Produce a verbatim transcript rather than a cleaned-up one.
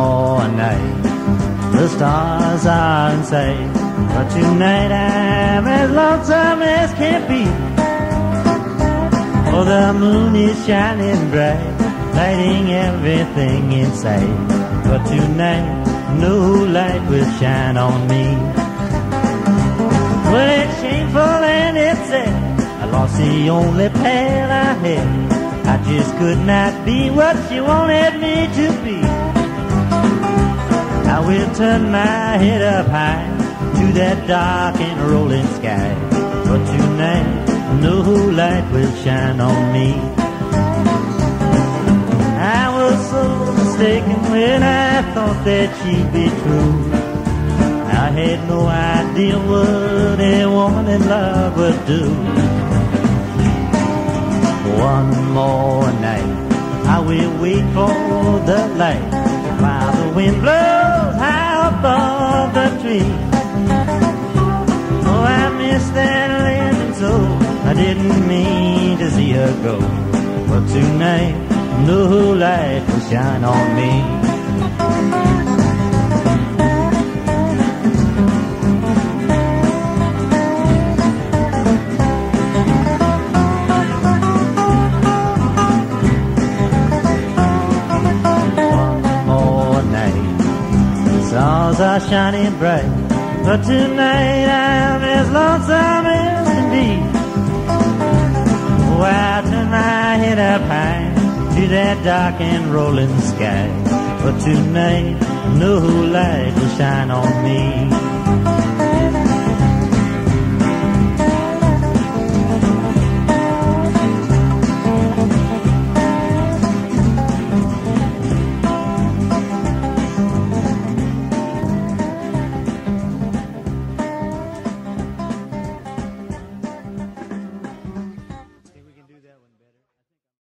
more night, the stars are in sight, but tonight I'm as lonesome as can be. Oh, the moon is shining bright, lighting everything in sight, but tonight no light will shine on me. Well, it's shameful and it's sad, I lost the only pal I had. I just could not be what she wanted me to be. I will turn my head up high to that dark and rolling sky, but tonight no light will shine on me. I was so mistaken when I thought that she'd be true. I had no idea what a woman in love would do. One more night, I will wait for the light while the wind blows high above the tree. Oh, I miss that living soul, I didn't mean to see her go, but tonight no light will shine on me. Stars are shining bright, but tonight I'm as lonesome as can be. Oh, I turn my head up high to that dark and rolling sky, but tonight no light will shine on me.